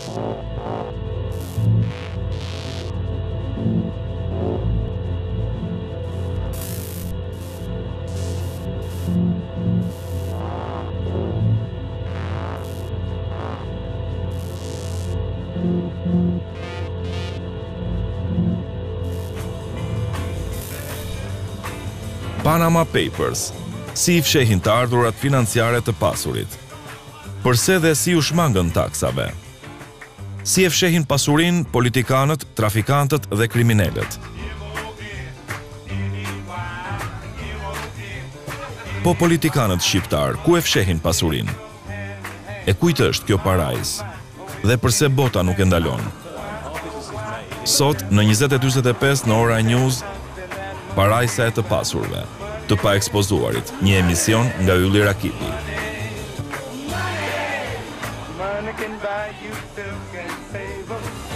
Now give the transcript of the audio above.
Panama Papers, si i fshehin të ardhurat financiare të pasurit. Përse dhe si u shmangën taksave? Si e fshehin pasurin politikanët, trafikantët dhe kriminalët? Po politikanët shqiptar, ku e fshehin pasurin? E kujt është kjo parajs? Dhe përse bota nuk e ndalon? Sot, në 20:45 në Ora News, parajsa e të pasurve, të pa ekspozuarit, një emision nga Ylli Rakipi. Money can buy you silk and favor.